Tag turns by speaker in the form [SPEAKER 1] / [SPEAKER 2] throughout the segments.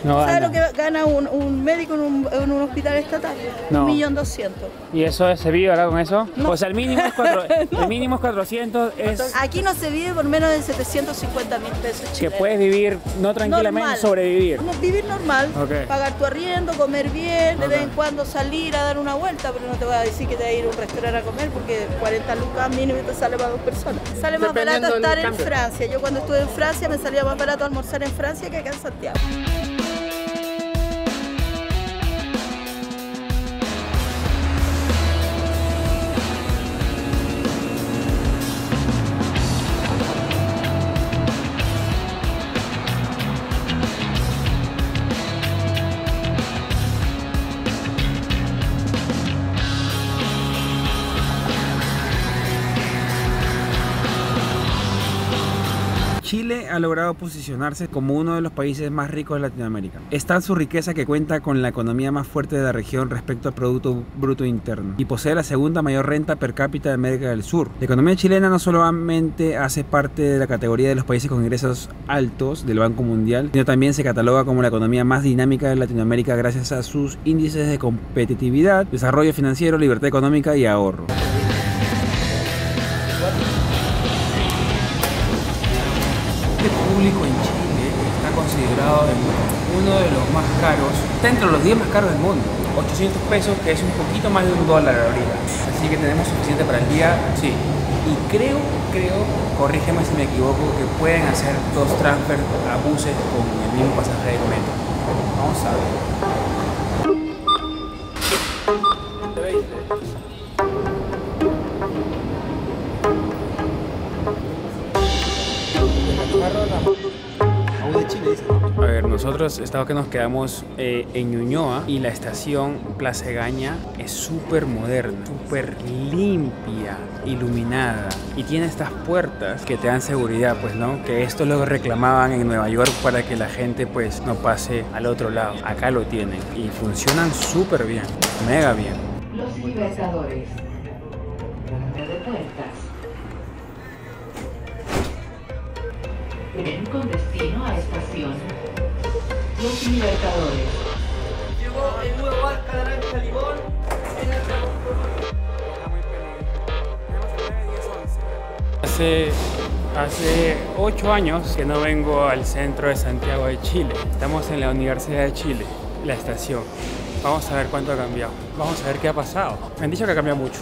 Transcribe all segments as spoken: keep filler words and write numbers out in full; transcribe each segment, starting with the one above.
[SPEAKER 1] No
[SPEAKER 2] ¿Sabes
[SPEAKER 1] gana.
[SPEAKER 2] lo que gana un, un médico en un, en un hospital estatal?
[SPEAKER 1] No.
[SPEAKER 2] Un millón doscientos.
[SPEAKER 1] ¿Y eso se vive ahora con eso?
[SPEAKER 2] No.
[SPEAKER 1] O sea, el mínimo es, cuatro,
[SPEAKER 2] No.
[SPEAKER 1] el mínimo es cuatrocientos, es
[SPEAKER 2] Aquí no se vive por menos de setecientos cincuenta mil pesos
[SPEAKER 1] que
[SPEAKER 2] chilenos.
[SPEAKER 1] puedes vivir, no tranquilamente,
[SPEAKER 2] Normal.
[SPEAKER 1] sobrevivir.
[SPEAKER 2] No, vivir normal,
[SPEAKER 1] Ok.
[SPEAKER 2] pagar tu arriendo, comer bien, de
[SPEAKER 1] Ok.
[SPEAKER 2] vez en cuando salir a dar una vuelta, pero no te voy a decir que te vas a ir a un restaurante a comer porque cuarenta lucas mínimo te sale para dos personas. Sale más
[SPEAKER 3] Dependiendo
[SPEAKER 2] barato
[SPEAKER 3] del
[SPEAKER 2] estar en
[SPEAKER 3] cambio.
[SPEAKER 2] Francia. Yo cuando estuve en Francia me salía más barato almorzar en Francia que acá en Santiago.
[SPEAKER 4] Chile ha logrado posicionarse como uno de los países más ricos de Latinoamérica. Es tal su riqueza que cuenta con la economía más fuerte de la región respecto al Producto Bruto Interno y posee la segunda mayor renta per cápita de América del Sur. La economía chilena no solamente hace parte de la categoría de los países con ingresos altos del Banco Mundial, sino también se cataloga como la economía más dinámica de Latinoamérica gracias a sus índices de competitividad, desarrollo financiero, libertad económica y ahorro. El público en Chile está considerado uno de los más caros, está entre los diez más caros del mundo. ochocientos pesos, que es un poquito más de un dólar ahorita. Así que tenemos suficiente para el día, sí. Y creo, creo, corrígeme si me equivoco, que pueden hacer dos transfers a buses con el mismo pasaje del metro. Vamos a ver. A ver, nosotros estamos que nos quedamos eh, en Ñuñoa y la estación Plaza Egaña es súper moderna, súper limpia, iluminada y tiene estas puertas que te dan seguridad, pues, ¿no? Que esto lo reclamaban en Nueva York para que la gente pues no pase al otro lado. Acá lo tienen y funcionan súper bien, mega bien.
[SPEAKER 5] Los Libertadores. Ronda de puertas. Tren con destino a estación Los Libertadores.
[SPEAKER 2] Llegó el nuevo Barca Naranja Limón.
[SPEAKER 1] Hace, hace ocho años que no vengo al centro de Santiago de Chile. Estamos en la Universidad de Chile, la estación. Vamos a ver cuánto ha cambiado. Vamos a ver qué ha pasado. Me han dicho que ha cambiado mucho.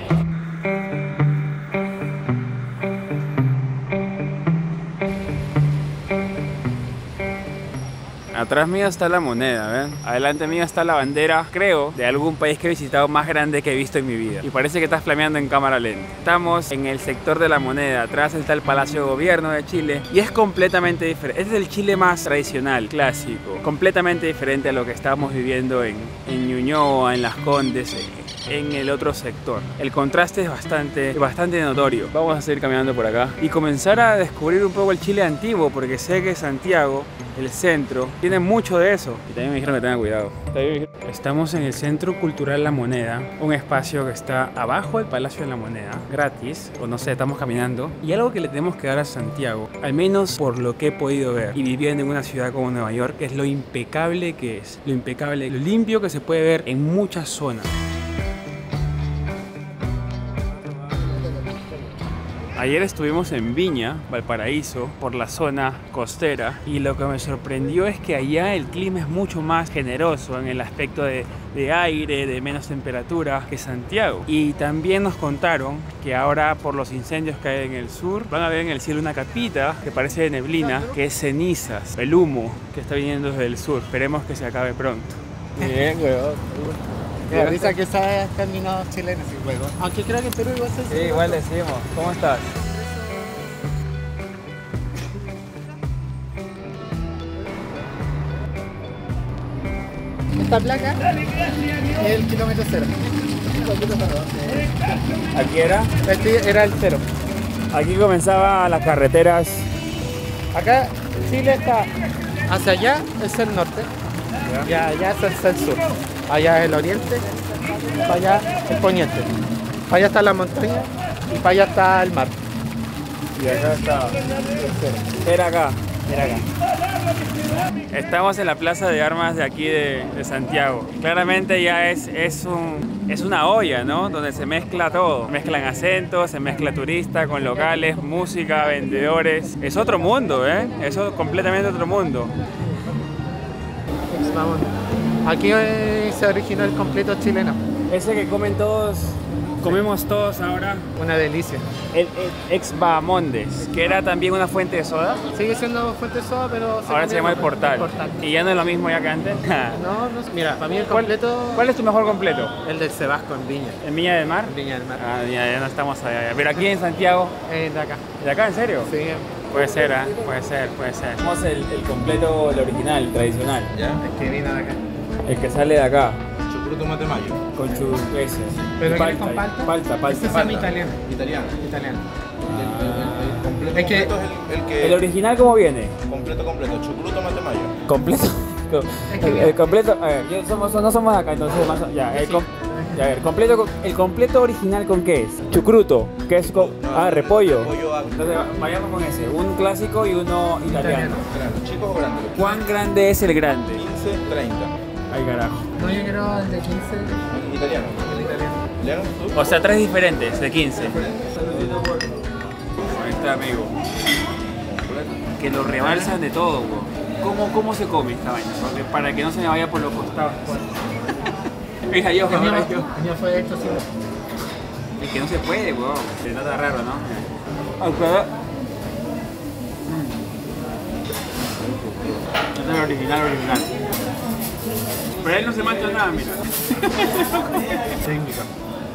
[SPEAKER 1] Atrás mío está la moneda, ¿ven? Adelante mío está la bandera, creo, de algún país que he visitado más grande que he visto en mi vida. Y parece que está flameando en cámara lenta. Estamos en el sector de la moneda. Atrás está el Palacio de Gobierno de Chile. Y es completamente diferente. Este es el Chile más tradicional, clásico. Completamente diferente a lo que estábamos viviendo en, en Ñuñoa, en Las Condes, en, en el otro sector. El contraste es bastante, bastante notorio. Vamos a seguir caminando por acá y comenzar a descubrir un poco el Chile antiguo, porque sé que Santiago, el centro, tiene mucho de eso. Y también me dijeron que tenga cuidado. Estamos en el Centro Cultural La Moneda, un espacio que está abajo del Palacio de la Moneda, gratis, o no sé, estamos caminando. Y algo que le tenemos que dar a Santiago, al menos por lo que he podido ver y viviendo en una ciudad como Nueva York, es lo impecable que es, lo impecable, lo limpio que se puede ver en muchas zonas. Ayer estuvimos en Viña, Valparaíso, por la zona costera, y lo que me sorprendió es que allá el clima es mucho más generoso en el aspecto de, de aire, de menos temperatura que Santiago. Y también nos contaron que ahora por los incendios que hay en el sur van a ver en el cielo una capita que parece de neblina, que es cenizas, el humo que está viniendo desde el sur. Esperemos que se acabe pronto.
[SPEAKER 3] Bien, weón. Me risa que sabes terminado chileno, sí, weón. Aunque creo que en Perú igual se
[SPEAKER 1] Sí, igual decimos. ¿Cómo estás?
[SPEAKER 3] Esta placa es el kilómetro cero.
[SPEAKER 1] ¿Aquí era?
[SPEAKER 3] Este era el cero.
[SPEAKER 1] Aquí comenzaban las carreteras.
[SPEAKER 3] Acá Chile está hacia allá, es el norte. Y allá es el sur. Allá es el oriente, para allá el poniente. Para allá está la montaña y para allá está el mar.
[SPEAKER 1] Y acá está. Era acá.
[SPEAKER 3] Mira acá.
[SPEAKER 1] Estamos en la plaza de armas de aquí de, de Santiago. Claramente ya es, es, un, es una olla, ¿no? Donde se mezcla todo. Mezclan acentos, se mezcla turista con locales, música, vendedores. Es otro mundo, ¿eh? Es completamente otro mundo.
[SPEAKER 3] Vamos. Aquí eh, se originó el completo chileno.
[SPEAKER 1] Ese que comen todos, comemos todos ahora.
[SPEAKER 3] Una delicia.
[SPEAKER 1] El, el ex Bahamondes, que era también una fuente de soda.
[SPEAKER 3] Sigue siendo fuente de soda, pero se
[SPEAKER 1] Ahora se llama el
[SPEAKER 3] cambió
[SPEAKER 1] Portal.
[SPEAKER 3] el Portal.
[SPEAKER 1] Y ya no es lo mismo ya que antes.
[SPEAKER 3] No, no, mira, para mí el
[SPEAKER 1] ¿Cuál,
[SPEAKER 3] completo.
[SPEAKER 1] ¿Cuál es tu mejor completo?
[SPEAKER 3] El del Sebasco en Viña.
[SPEAKER 1] ¿En Viña del Mar?
[SPEAKER 3] En Viña del Mar.
[SPEAKER 1] Ah, ya, ya no estamos allá. Pero aquí en Santiago.
[SPEAKER 3] Eh, de acá.
[SPEAKER 1] ¿De acá, en serio?
[SPEAKER 3] Sí.
[SPEAKER 1] Puede ser, ¿eh? Puede ser, puede ser. Tenemos el, el completo, el original, el tradicional.
[SPEAKER 6] ¿Ya?
[SPEAKER 3] Es que vino de acá.
[SPEAKER 1] El que sale de acá.
[SPEAKER 6] Chucruto matemayo.
[SPEAKER 1] Con su ese.
[SPEAKER 3] ¿Pero
[SPEAKER 1] Y
[SPEAKER 3] quieres con palta?
[SPEAKER 1] Palta, palta.
[SPEAKER 3] Este se llama italiano.
[SPEAKER 6] Italiano.
[SPEAKER 3] Italiano.
[SPEAKER 6] El, el- el completo
[SPEAKER 3] Es que-
[SPEAKER 6] completo es el, el que...
[SPEAKER 1] ¿El original cómo viene?
[SPEAKER 6] Completo, completo. Chucruto matemayo.
[SPEAKER 1] Completo.
[SPEAKER 3] Es que
[SPEAKER 1] El,
[SPEAKER 3] viene-
[SPEAKER 1] el completo, a ver, yo somos, no somos de acá, entonces más, ya, el, com- ya, a ver, completo, con- el completo original con qué es? Chucruto, que es con,
[SPEAKER 6] No,
[SPEAKER 1] ah,
[SPEAKER 6] el-
[SPEAKER 1] repollo.
[SPEAKER 6] el repollo agrio.
[SPEAKER 1] Entonces vayamos con ese, un clásico y uno italiano.
[SPEAKER 6] Grande. ¿Chico o grande?
[SPEAKER 1] ¿Cuán grande es el grande?
[SPEAKER 6] quince, treinta.
[SPEAKER 1] Ay, carajo.
[SPEAKER 3] No, yo quiero el de quince.
[SPEAKER 6] El italiano.
[SPEAKER 3] El italiano.
[SPEAKER 6] ¿Italiano? ¿Tú?
[SPEAKER 1] O sea, tres diferentes, de quince. Ahí está, amigo. Que lo rebalsan de todo, weón. ¿Cómo, ¿Cómo se come esta vaina? Porque para que no se me vaya por los costados. Mira, yo,
[SPEAKER 3] El mío,
[SPEAKER 1] ahora yo.
[SPEAKER 3] el mío fue hecho así.
[SPEAKER 1] Es que no se puede, weón. Se nota raro, ¿no? Aunque... Este es el original, original. Pero él no se mancha nada, mira.
[SPEAKER 3] Técnica.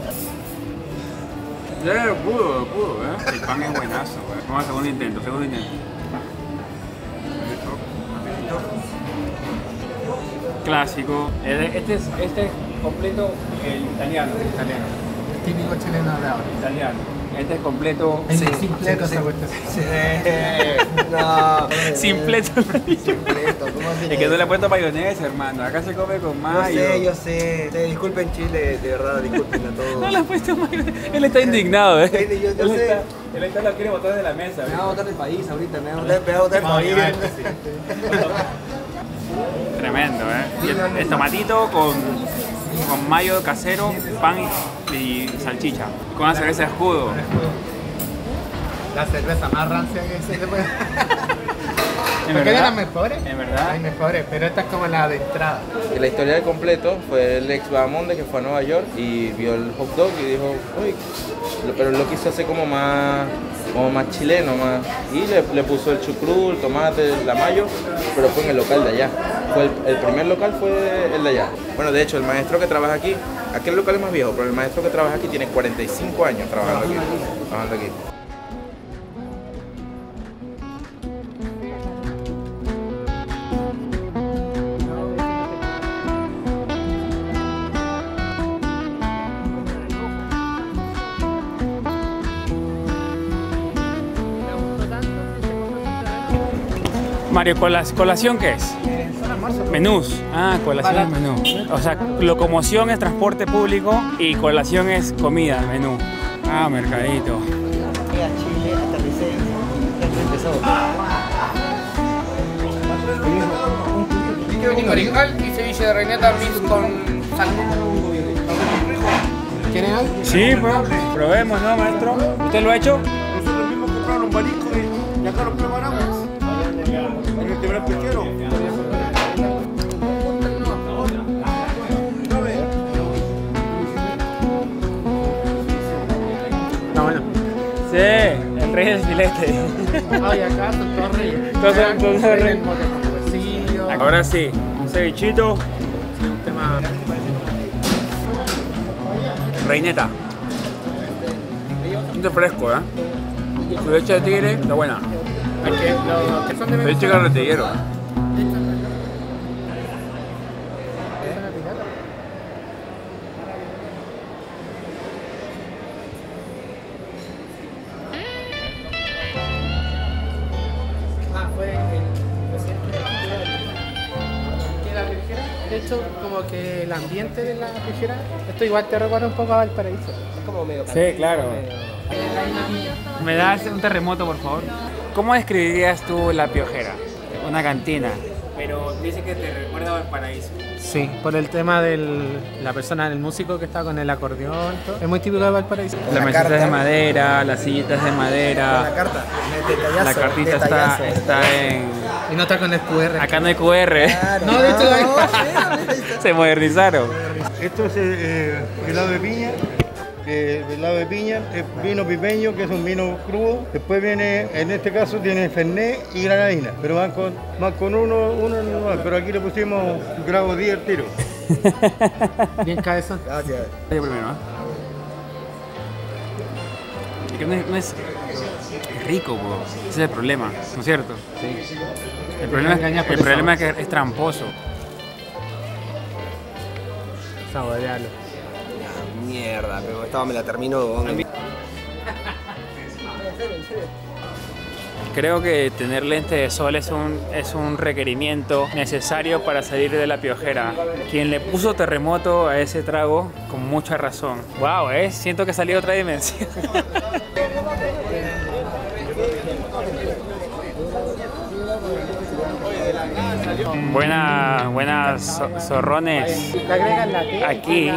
[SPEAKER 1] Ya, pudo, pudo, ¿eh? El pan es buenazo, weón. Vamos al segundo intento, segundo intento. Clásico. Este es, este es completo el italiano. Italiano.
[SPEAKER 3] Típico chileno de ahora.
[SPEAKER 1] Italiano. Este es completo.
[SPEAKER 3] Sí, simpleto esa cuestión.
[SPEAKER 7] No.
[SPEAKER 1] Simpleto.
[SPEAKER 7] Simpleto, ¿cómo así?
[SPEAKER 1] Es que no le he puesto mayonesa, hermano. Acá se come con
[SPEAKER 7] Yo
[SPEAKER 1] mayo.
[SPEAKER 7] sé, yo sé. Ustedes disculpen Chile, de verdad, disculpen a todos.
[SPEAKER 1] No le he puesto mayonesa. Él está indignado, ¿eh?
[SPEAKER 7] Sí, yo- yo
[SPEAKER 1] él
[SPEAKER 7] sé.
[SPEAKER 1] Está, él está lo quiere botar de la mesa.
[SPEAKER 7] Me
[SPEAKER 1] ¿eh?
[SPEAKER 7] va a botar del país ahorita, me va a botar, me va a botar del país.
[SPEAKER 1] Tremendo, ¿eh? Y el, el tomatito con, con mayo casero, pan y salchicha. Con una cerveza escudo.
[SPEAKER 3] La cerveza más rancia que se le puede.
[SPEAKER 1] ¿En
[SPEAKER 3] Porque hay
[SPEAKER 1] verdad?
[SPEAKER 3] las mejores.
[SPEAKER 1] ¿En verdad?
[SPEAKER 3] Hay mejores, pero esta es como la de entrada.
[SPEAKER 6] Y la historia del completo fue el ex Bahamonde que fue a Nueva York y vio el hot dog y dijo, uy, lo- pero lo quiso hacer como más, como más chileno, más. Y le, le puso el chucrú, el tomate, la mayo, pero fue en el local de allá. Fue el, el primer local fue el de allá. Bueno, de hecho, el maestro que trabaja aquí, aquel local es más viejo, pero el maestro que trabaja aquí tiene cuarenta y cinco años trabajando aquí. Trabajando aquí.
[SPEAKER 1] Mario, ¿cola- ¿colación qué es? Menús. Ah, colación es menú. O sea, locomoción es transporte público y colación es comida, menú. Ah, mercadito.
[SPEAKER 7] Llegué a Chile, aterricé y empezó.
[SPEAKER 3] Original y ceviche de reineta mix con salmón. ¿Quieren algo?
[SPEAKER 1] Sí, pues, probemos, ¿no, maestro? ¿Usted lo ha hecho?
[SPEAKER 8] Nosotros mismos compramos los mariscos y, y acá los preparamos. En el tiburón pesquero.
[SPEAKER 3] Está bueno.
[SPEAKER 1] Sí, el rey del filete.
[SPEAKER 3] Ay, acá son todos reyes.
[SPEAKER 1] Todos son- todos son
[SPEAKER 3] Rey
[SPEAKER 1] reyes.
[SPEAKER 3] del mote con huesillo.
[SPEAKER 1] Ahora sí, un cevichito,
[SPEAKER 3] Un tema.
[SPEAKER 1] reineta. Un fresco, ¿eh? Su leche de tigre está buena.
[SPEAKER 3] Es que los que son de
[SPEAKER 1] Leche
[SPEAKER 3] Venezuela.
[SPEAKER 1] carretillero.
[SPEAKER 3] Ah, fue el presidente de la que la pejera. De hecho, como que el ambiente de la pejera, esto igual te recuerda un poco a Valparaíso.
[SPEAKER 7] Es como medio
[SPEAKER 1] Sí, claro.
[SPEAKER 7] medio-
[SPEAKER 1] ¿Me das un terremoto, por favor? ¿Cómo describirías tú La Piojera? Una cantina. Pero dice que te recuerda a Valparaíso.
[SPEAKER 3] Sí, por el tema de la persona, del músico que está con el acordeón, todo. Es muy típico de Valparaíso.
[SPEAKER 1] La mesita es de madera, las sillitas de madera.
[SPEAKER 7] La carta, detallazo,
[SPEAKER 1] La cartita está,
[SPEAKER 7] detallazo.
[SPEAKER 1] está en...
[SPEAKER 3] Y no está con el cu erre.
[SPEAKER 1] Acá no hay cu erre.
[SPEAKER 7] Claro.
[SPEAKER 3] No, de hecho,
[SPEAKER 7] no,
[SPEAKER 1] Se modernizaron.
[SPEAKER 8] Esto es eh, helado de piña. Que el helado de piña es vino pipeño, que es un vino crudo. Después viene, en este caso, tiene fernet y granadina. Pero van con, van con uno, uno normal. Pero aquí le pusimos grado diez al tiro.
[SPEAKER 3] Bien cabezón.
[SPEAKER 7] Gracias.
[SPEAKER 1] Yo primero, ¿no? Es que no es, no es rico, po. Ese es el problema, ¿no es cierto? Sí. El problema, es, el problema es que es tramposo.
[SPEAKER 3] Saborealo.
[SPEAKER 7] Mierda, pero esta me la termino.
[SPEAKER 1] Creo que tener lente de sol es un, es un requerimiento necesario para salir de La Piojera. Quien le puso terremoto a ese trago, con mucha razón. Wow, ¿eh? Siento que salí de otra dimensión. Buenas, buenas zorrones. Aquí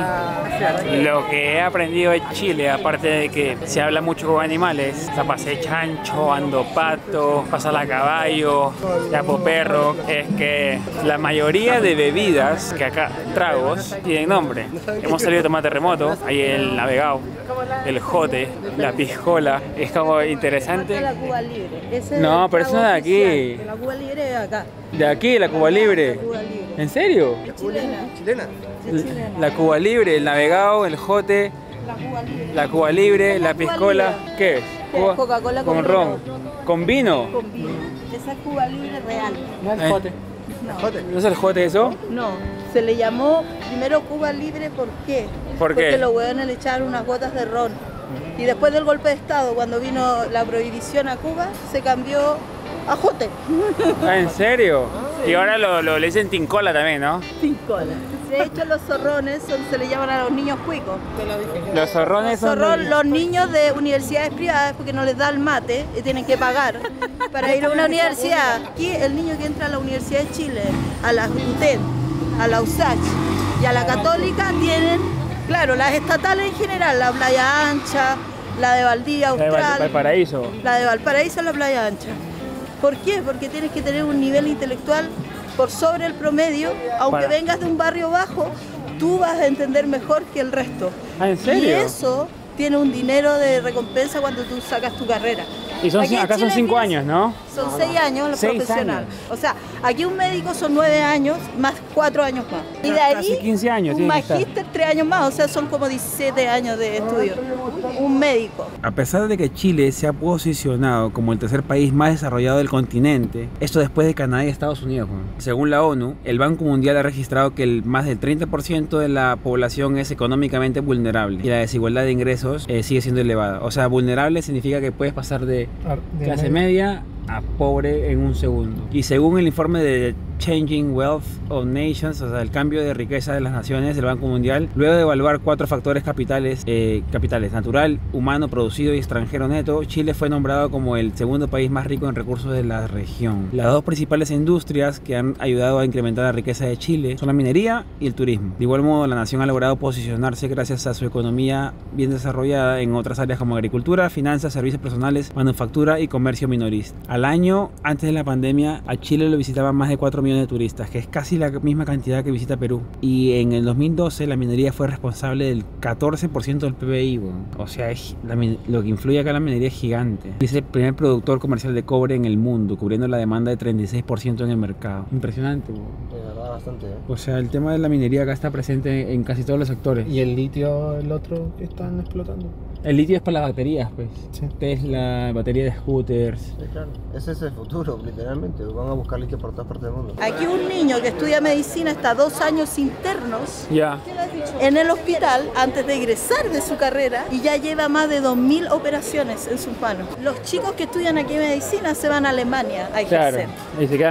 [SPEAKER 1] lo que he aprendido de Chile, aparte de que se habla mucho con animales, o sea, pasé chancho, ando pato, pasar a caballo, yapo perro, es que la mayoría de bebidas que acá, tragos, tienen nombre. Hemos salido de tomar terremoto, hay el navegado, el jote, la piscola, es como interesante.
[SPEAKER 2] La Cuba Libre. Ese
[SPEAKER 1] No,
[SPEAKER 2] es
[SPEAKER 1] pero
[SPEAKER 2] el
[SPEAKER 1] eso no es de
[SPEAKER 2] trago
[SPEAKER 1] aquí.
[SPEAKER 2] oficial. La Cuba Libre es acá.
[SPEAKER 1] De aquí, la Cuba Libre.
[SPEAKER 2] La Cuba Libre.
[SPEAKER 1] ¿En serio?
[SPEAKER 2] Es chilena.
[SPEAKER 7] ¿Chilena?
[SPEAKER 2] Es chilena.
[SPEAKER 1] La Cuba Libre, el navegado, el jote,
[SPEAKER 2] La Cuba Libre.
[SPEAKER 1] la Cuba Libre, la
[SPEAKER 2] La Cuba
[SPEAKER 1] piscola.
[SPEAKER 2] Libre.
[SPEAKER 1] ¿Qué es?
[SPEAKER 2] ¿Qué es? Coca-Cola con
[SPEAKER 1] ron. ¿Con vino?
[SPEAKER 2] Con vino. Esa es Cuba Libre real.
[SPEAKER 3] No el
[SPEAKER 1] Eh.
[SPEAKER 3] jote.
[SPEAKER 2] No.
[SPEAKER 1] ¿No es el jote eso?
[SPEAKER 2] No, se le llamó primero Cuba Libre, ¿por qué?
[SPEAKER 1] ¿Por qué?
[SPEAKER 2] Porque los hueones le echaron unas gotas de ron. Y después del golpe de Estado, cuando vino la prohibición a Cuba, se cambió a jote.
[SPEAKER 1] Ah, ¿en serio? Y ahora lo, lo le dicen tincola también, ¿no?
[SPEAKER 2] Sin cola. De hecho, los zorrones son, se le llaman a los niños cuicos.
[SPEAKER 1] Los zorrones son...
[SPEAKER 2] Zorrón, los niños de universidades privadas, porque no les da el mate y tienen que pagar para ir a una universidad. Aquí el niño que entra a la Universidad de Chile, a la U T E D, a la U S A C H y a la Católica tienen, claro, las estatales en general, la Playa Ancha, la de Valdivia
[SPEAKER 1] La de Val-
[SPEAKER 2] Austral,
[SPEAKER 1] Valparaíso.
[SPEAKER 2] la de Valparaíso es la Playa Ancha. ¿Por qué? Porque tienes que tener un nivel intelectual por sobre el promedio, aunque
[SPEAKER 1] Para-
[SPEAKER 2] vengas de un barrio bajo, tú vas a entender mejor que el resto.
[SPEAKER 1] Ah, ¿en serio?
[SPEAKER 2] Y eso tiene un dinero de recompensa cuando tú sacas tu carrera.
[SPEAKER 1] Y son,
[SPEAKER 2] Aquí en
[SPEAKER 1] acá son
[SPEAKER 2] Chile
[SPEAKER 1] cinco
[SPEAKER 2] tienes-
[SPEAKER 1] años, ¿no?
[SPEAKER 2] Son seis años el
[SPEAKER 1] Seis
[SPEAKER 2] profesional.
[SPEAKER 1] años.
[SPEAKER 2] O sea, aquí un médico son nueve años más cuatro años más. Y de ahí
[SPEAKER 1] Casi quince años
[SPEAKER 2] un
[SPEAKER 1] tiene que estar.
[SPEAKER 2] magíster tres años más, o sea, son como diecisiete años de estudio. Un médico.
[SPEAKER 4] A pesar de que Chile se ha posicionado como el tercer país más desarrollado del continente, esto después de Canadá y Estados Unidos. ¿no? Según la ONU, el Banco Mundial ha registrado que el más del treinta por ciento de la población es económicamente vulnerable y la desigualdad de ingresos eh, sigue siendo elevada. O sea, vulnerable significa que puedes pasar de
[SPEAKER 3] De
[SPEAKER 4] clase media a pobre en un segundo. Y según el informe de Changing Wealth of Nations, o sea, el cambio de riqueza de las naciones del Banco Mundial, luego de evaluar cuatro factores capitales, eh, capitales, natural, humano, producido y extranjero neto, Chile fue nombrado como el segundo país más rico en recursos de la región. Las dos principales industrias que han ayudado a incrementar la riqueza de Chile son la minería y el turismo. De igual modo, la nación ha logrado posicionarse gracias a su economía bien desarrollada en otras áreas como agricultura, finanzas, servicios personales, manufactura y comercio minorista. Al año, antes de la pandemia, a Chile lo visitaban más de cuatro millones de turistas, que es casi la misma cantidad que visita Perú. Y en el dos mil doce la minería fue responsable del catorce por ciento del P B I. Bueno. O sea, es, la, lo que influye acá en la minería es gigante. Es el primer productor comercial de cobre en el mundo, cubriendo la demanda de treinta y seis por ciento en el mercado. Impresionante. Bueno.
[SPEAKER 7] De verdad, bastante. ¿eh?
[SPEAKER 4] O sea, el tema de la minería acá está presente en casi todos los sectores.
[SPEAKER 3] Y el litio, el otro que están explotando.
[SPEAKER 4] El litio es para las baterías, pues.
[SPEAKER 3] Sí.
[SPEAKER 4] Tesla, batería de scooters.
[SPEAKER 7] Sí, claro. Ese es el futuro, literalmente. Van a buscar litio por todas partes del mundo.
[SPEAKER 2] Aquí un niño que estudia medicina está dos años internos
[SPEAKER 1] Ya.
[SPEAKER 2] en el hospital antes de egresar de su carrera y ya lleva más de dos mil operaciones en sus manos. Los chicos que estudian aquí medicina se van a Alemania a
[SPEAKER 1] Claro.
[SPEAKER 2] ejercer.
[SPEAKER 1] Y se quedan allá.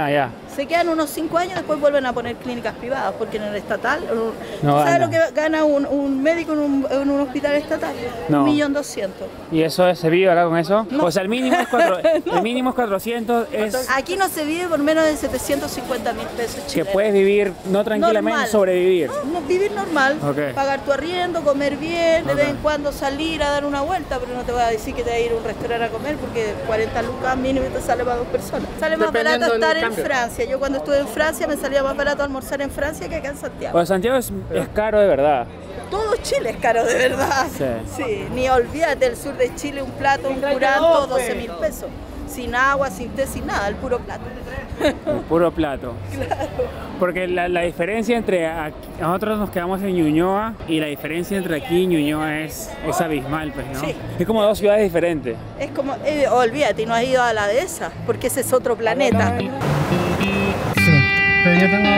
[SPEAKER 2] Se quedan unos cinco años, después vuelven a poner clínicas privadas, porque en el estatal,
[SPEAKER 1] No
[SPEAKER 2] ¿sabes
[SPEAKER 1] gana.
[SPEAKER 2] lo que gana un, un médico en un, en un hospital estatal?
[SPEAKER 1] No.
[SPEAKER 2] Un millón doscientos.
[SPEAKER 1] ¿Y eso es- se vive acá con eso?
[SPEAKER 2] No.
[SPEAKER 1] O sea, el mínimo es, cuatro,
[SPEAKER 2] No.
[SPEAKER 1] el mínimo es cuatrocientos, es
[SPEAKER 2] Aquí no se vive por menos de setecientos cincuenta mil pesos
[SPEAKER 1] que
[SPEAKER 2] chilenos.
[SPEAKER 1] puedes vivir, no tranquilamente,
[SPEAKER 2] Normal.
[SPEAKER 1] sobrevivir.
[SPEAKER 2] No, no, vivir normal,
[SPEAKER 1] Ok.
[SPEAKER 2] pagar tu arriendo, comer bien, de
[SPEAKER 1] Ok.
[SPEAKER 2] vez en cuando salir a dar una vuelta, pero no te voy a decir que te vas a ir a un restaurante a comer porque cuarenta lucas mínimo te sale para dos personas. Sale más
[SPEAKER 3] Dependiendo
[SPEAKER 2] barato
[SPEAKER 3] del
[SPEAKER 2] estar en
[SPEAKER 3] cambio.
[SPEAKER 2] Francia. Yo cuando estuve en Francia me salía más barato almorzar en Francia que acá en Santiago.
[SPEAKER 1] O sea, Santiago es, es caro de verdad.
[SPEAKER 2] Todo Chile es caro de verdad.
[SPEAKER 1] Sí.
[SPEAKER 2] Sí, ni olvídate el sur de Chile, un plato, un curanto, doce mil pesos. Sin agua, sin té, sin nada, el puro plato.
[SPEAKER 1] El puro plato. Porque la, la diferencia entre aquí- nosotros nos quedamos en Ñuñoa y la diferencia entre aquí y Ñuñoa es, es abismal, pues, ¿no?
[SPEAKER 2] Sí.
[SPEAKER 1] Es como dos ciudades diferentes.
[SPEAKER 2] Es como, eh, olvídate, no has ido a la dehesa, porque ese es otro planeta.
[SPEAKER 3] Sí, pero yo tengo...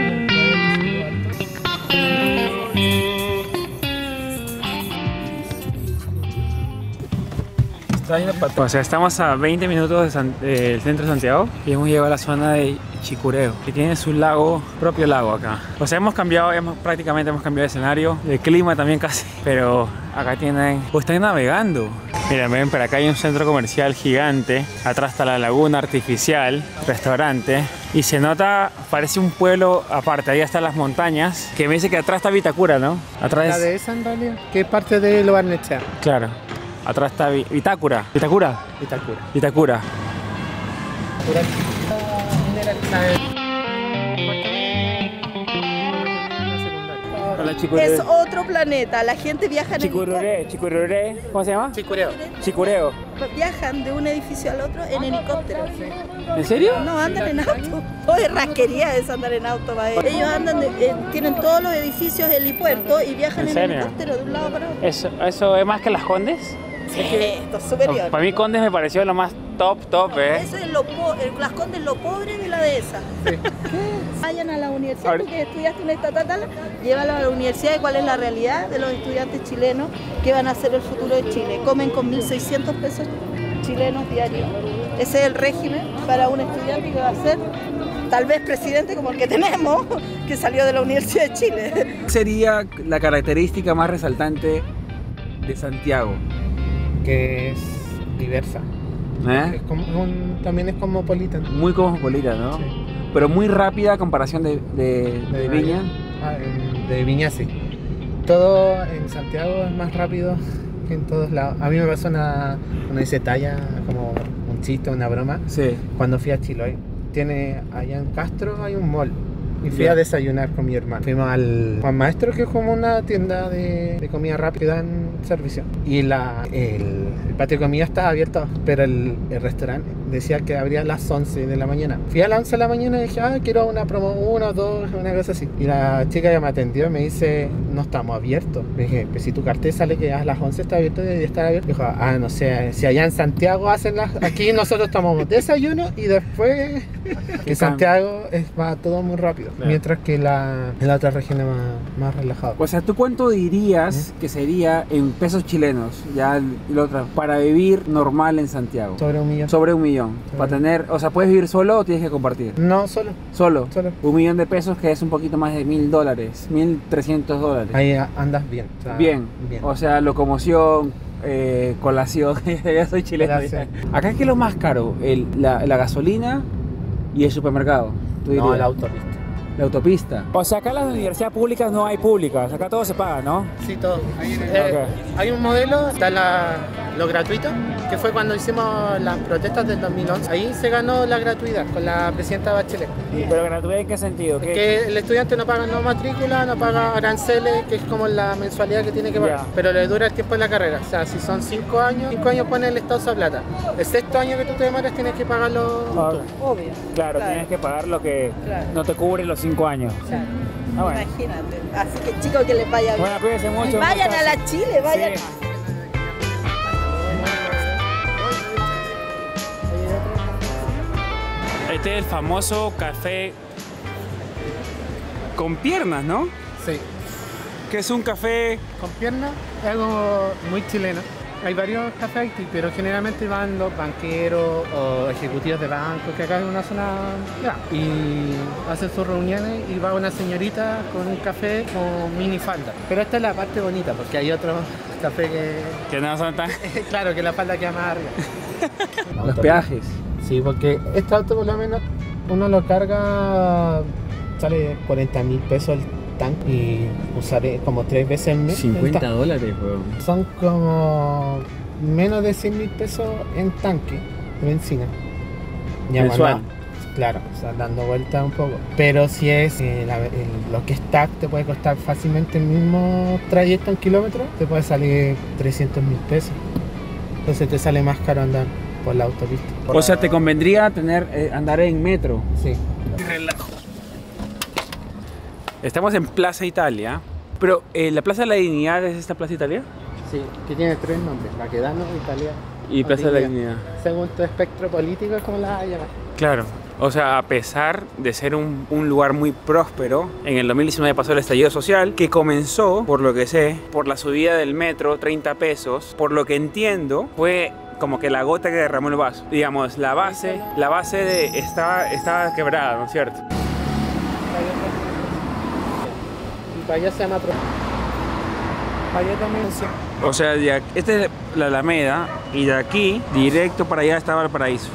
[SPEAKER 1] O sea, estamos a veinte minutos de San- del centro de Santiago y hemos llegado a la zona de Chicureo, que tiene su lago, propio lago acá. O sea, hemos cambiado, hemos, prácticamente hemos cambiado de escenario, de clima también casi, pero acá tienen... O están navegando. Miren, ven, pero acá hay un centro comercial gigante, atrás está la laguna artificial, restaurante, y se nota, parece un pueblo aparte, ahí están las montañas, que me dice que atrás está Vitacura, ¿no? Atrás
[SPEAKER 3] La
[SPEAKER 1] es-
[SPEAKER 3] de esa en realidad, que es parte de Lo Barnechea.
[SPEAKER 1] Claro, atrás está Vi- Vitacura, Vitacura,
[SPEAKER 3] Itacura.
[SPEAKER 1] Vitacura. Hola, Chicureo.
[SPEAKER 2] Es otro planeta, la gente viaja en
[SPEAKER 1] Chicurure, Chicurure, ¿cómo se llama?
[SPEAKER 3] Chicureo.
[SPEAKER 1] Chicureo.
[SPEAKER 2] helicóptero. Viajan de un edificio al otro en helicóptero.
[SPEAKER 1] ¿En serio?
[SPEAKER 2] No, andan en auto. Oye, rasquería es andar en auto, va. Ellos andan, de- eh, tienen todos los edificios helipuerto y viajan
[SPEAKER 1] ¿En
[SPEAKER 2] en,
[SPEAKER 1] serio?
[SPEAKER 2] helicóptero de un lado para otro.
[SPEAKER 1] ¿Eso, ¿Eso es más que las Condes?
[SPEAKER 2] Esto es superior.
[SPEAKER 1] Para mí Condes me pareció lo más top, top, ¿eh?
[SPEAKER 2] Eso es lo po eh, las Condes lo pobre de la dehesa. Vayan a la universidad,
[SPEAKER 1] Ahora-
[SPEAKER 2] tú que estudiaste una estatal, llévalo a la universidad de cuál es la realidad de los estudiantes chilenos que van a ser el futuro de Chile. Comen con mil seiscientos pesos chilenos diarios. Ese es el régimen para un estudiante que va a ser tal vez presidente como el que tenemos, que salió de la Universidad de Chile.
[SPEAKER 4] ¿Cuál sería la característica más resaltante de Santiago?
[SPEAKER 3] Que es diversa.
[SPEAKER 4] ¿Eh?
[SPEAKER 3] Es como un- también es cosmopolita.
[SPEAKER 4] Muy cosmopolita, ¿no?
[SPEAKER 3] Sí.
[SPEAKER 4] Pero muy rápida a comparación de, de- de Viña.
[SPEAKER 3] Ah, en- de Viña sí. Todo en Santiago es más rápido que en todos lados. A mí me pasó una, una dice talla, como un chiste, una broma,
[SPEAKER 4] Sí.
[SPEAKER 3] cuando fui a Chiloé. Tiene, allá en Castro hay un mall. Y fui
[SPEAKER 4] Ya.
[SPEAKER 3] a desayunar con mi hermano. Fuimos al Juan Maestro, que es como una tienda de, de comida rápida que dan servicio. Y la, el, el patio de comida estaba abierto, pero el, el restaurante decía que abría a las once de la mañana. Fui a las once de la mañana y dije, ah, quiero una promo uno, dos, una cosa así. Y la chica que me atendió me dice, no estamos abiertos. Le dije, pues si tu cartel sale que a las once está abierto, debería estar abierto. Dijo, ah, no sé, si allá en Santiago hacen las... Aquí nosotros tomamos desayuno y después... En Santiago es, va todo muy rápido,
[SPEAKER 4] Claro.
[SPEAKER 3] mientras que la, en la otra región es más, más relajado.
[SPEAKER 4] O sea, ¿tú cuánto dirías que sería en pesos chilenos, ya la otra, para vivir normal en Santiago?
[SPEAKER 3] Sobre un millón.
[SPEAKER 4] Sobre un millón.
[SPEAKER 3] Sobre.
[SPEAKER 4] Para tener, o sea, ¿puedes vivir solo o tienes que compartir?
[SPEAKER 3] No, solo.
[SPEAKER 4] Solo.
[SPEAKER 3] Solo.
[SPEAKER 4] Un millón de pesos que es un poquito más de mil dólares, mil trescientos dólares.
[SPEAKER 3] Ahí andas bien. o sea,
[SPEAKER 4] Bien.
[SPEAKER 3] bien.
[SPEAKER 4] O sea, locomoción, eh, colación, ya soy chileno.
[SPEAKER 3] Colación.
[SPEAKER 4] Acá, ¿qué es lo más caro? El, la, la gasolina y el supermercado. ¿Tú
[SPEAKER 3] No,
[SPEAKER 4] dirías?
[SPEAKER 3] la autopista.
[SPEAKER 4] La autopista.
[SPEAKER 1] O sea, acá las universidades públicas no hay públicas, acá todo se paga, ¿no?
[SPEAKER 3] Sí, todo. Eh, Hay un modelo, está la, lo gratuito, que fue cuando hicimos las protestas del dos mil once. Ahí se ganó la gratuidad con la presidenta Bachelet.
[SPEAKER 1] Pero gratuidad en qué sentido? ¿Qué?
[SPEAKER 3] Que el estudiante no paga no matrícula, no paga aranceles, que es como la mensualidad que tiene que pagar.
[SPEAKER 1] Ya.
[SPEAKER 3] Pero le dura el tiempo de la carrera. O sea, si son cinco años, cinco años pone el Estado esa plata. El sexto año que tú te demoras tienes que pagarlo.
[SPEAKER 1] Ah,
[SPEAKER 2] Obvio.
[SPEAKER 1] claro,
[SPEAKER 2] Claro.
[SPEAKER 1] tienes que pagar lo que
[SPEAKER 2] Claro.
[SPEAKER 1] no te cubre los cinco años.
[SPEAKER 2] Claro.
[SPEAKER 1] Ah, bueno.
[SPEAKER 2] Imagínate. Así que chicos, que les vaya bien.
[SPEAKER 1] Bueno, cuídense mucho.
[SPEAKER 2] Y vayan
[SPEAKER 1] muchas
[SPEAKER 2] a la Chile, vayan.
[SPEAKER 1] Sí. Este es el famoso café con piernas, ¿no?
[SPEAKER 3] Sí.
[SPEAKER 1] Que es un café...
[SPEAKER 3] Con piernas es algo muy chileno. hay varios cafés Haití, pero generalmente van los banqueros o ejecutivos de bancos, que acá es una zona grande, y hacen sus reuniones y va una señorita con un café con mini falda. Pero esta es la parte bonita, porque hay otros cafés que...
[SPEAKER 1] Que no son tan...
[SPEAKER 3] Claro, que la falda queda más arriba.
[SPEAKER 1] Los peajes.
[SPEAKER 3] Sí, porque este auto por lo menos uno lo carga, sale cuarenta mil pesos el tanque y usaré como tres veces el mes.
[SPEAKER 1] cincuenta dólares, weón.
[SPEAKER 3] Son como menos de cien mil pesos en tanque de benzina. Ya
[SPEAKER 1] mensual.
[SPEAKER 3] Bueno, claro, o sea, dando vueltas un poco. Pero si es eh, la, el, lo que es T A C, te puede costar fácilmente el mismo trayecto en kilómetros, te puede salir trescientos mil pesos. Entonces te sale más caro andar por la autopista.
[SPEAKER 1] O sea, te convendría tener eh, andar en metro.
[SPEAKER 3] Sí.
[SPEAKER 1] Relajo. Estamos en Plaza Italia, pero eh, ¿la Plaza de la Dignidad es esta Plaza Italia?
[SPEAKER 3] Sí, que tiene tres nombres, Baquedano, Italia
[SPEAKER 1] Y Plaza de la Dignidad.
[SPEAKER 3] Según tu espectro político, ¿cómo la vas a llamar?
[SPEAKER 1] Claro. O sea, a pesar de ser un, un lugar muy próspero, en el dos mil diecinueve pasó el estallido social, que comenzó, por lo que sé, por la subida del metro, treinta pesos. Por lo que entiendo, fue como que la gota que derramó el vaso. Digamos, la base, la base de estaba, estaba quebrada, ¿no es cierto?
[SPEAKER 3] Y para allá se llama... Para allá también.
[SPEAKER 1] O sea, de aquí, esta es la Alameda y de aquí, directo para allá estaba el paraíso.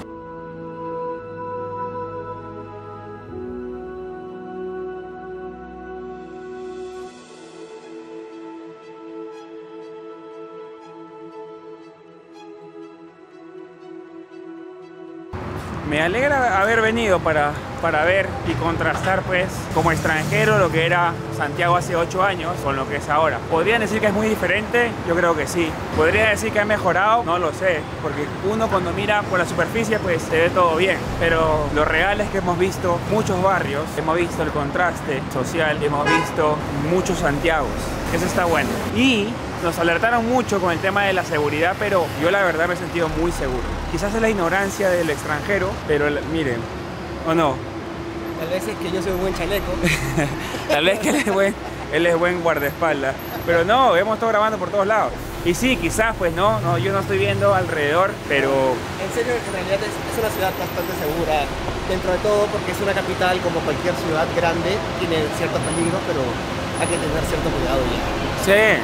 [SPEAKER 1] Me alegra haber venido para, para ver y contrastar, pues, como extranjero lo que era Santiago hace ocho años con lo que es ahora. ¿Podrían decir que es muy diferente? Yo creo que sí. ¿Podría decir que ha mejorado? No lo sé, porque uno cuando mira por la superficie pues se ve todo bien, pero lo real es que hemos visto muchos barrios, hemos visto el contraste social, hemos visto muchos Santiagos. Eso está bueno. Y nos alertaron mucho con el tema de la seguridad, pero yo la verdad me he sentido muy seguro. Quizás es la ignorancia del extranjero, pero miren, ¿o no?
[SPEAKER 7] Tal vez es que yo soy un buen chaleco.
[SPEAKER 1] Tal vez que él es buen, él es buen guardaespaldas. Pero no, hemos estado grabando por todos lados. Y sí, quizás pues no, no, yo no estoy viendo alrededor, pero...
[SPEAKER 7] En serio, en realidad es, es una ciudad bastante segura, dentro de todo, porque es una capital como cualquier ciudad grande, tiene ciertos peligros, pero hay que tener cierto cuidado ya.
[SPEAKER 1] Sí.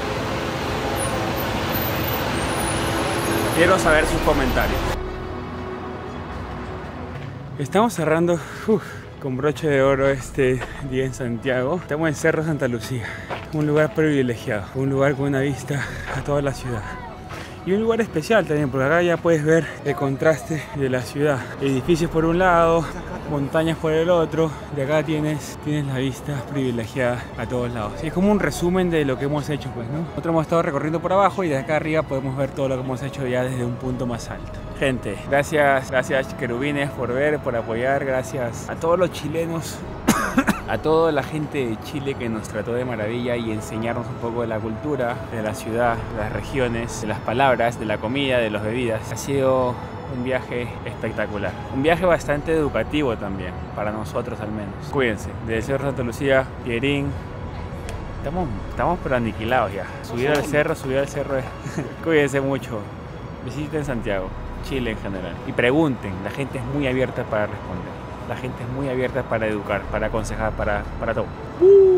[SPEAKER 1] Quiero saber sus comentarios. Estamos cerrando uf, con broche de oro este día en Santiago. Estamos en Cerro Santa Lucía, un lugar privilegiado, un lugar con una vista a toda la ciudad. Y un lugar especial también, porque acá ya puedes ver el contraste de la ciudad. Edificios por un lado, montañas por el otro. De acá tienes, tienes la vista privilegiada a todos lados. Y es como un resumen de lo que hemos hecho, pues, ¿no? Nosotros hemos estado recorriendo por abajo y de acá arriba podemos ver todo lo que hemos hecho ya desde un punto más alto. Gente, gracias, gracias querubines por ver, por apoyar. Gracias a todos los chilenos. A toda la gente de Chile que nos trató de maravilla y enseñarnos un poco de la cultura, de la ciudad, de las regiones, de las palabras, de la comida, de las bebidas. Ha sido un viaje espectacular. Un viaje bastante educativo también, para nosotros al menos. Cuídense. Desde Cerro Santa Lucía, Pierín. Estamos, estamos pero aniquilados ya. Subir al cerro, subir al cerro. Cuídense mucho. Visiten Santiago, Chile en general. Y pregunten, la gente es muy abierta para responder. La gente es muy abierta para educar, para aconsejar, para, para todo. ¡Uh!